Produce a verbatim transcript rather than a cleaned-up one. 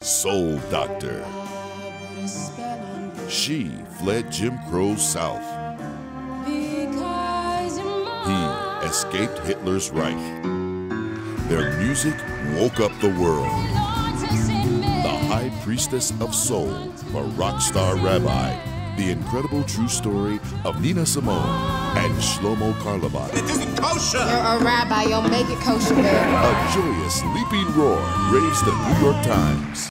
Soul Doctor. She fled Jim Crow's South. He escaped Hitler's Reich. Their music woke up the world. The High Priestess of Soul, a rock star rabbi. The incredible true story of Nina Simone and Shlomo Karlovac. It isn't kosher! You're a rabbi, you'll make it kosher, man. A joyous, leaping roar raised the New York Times.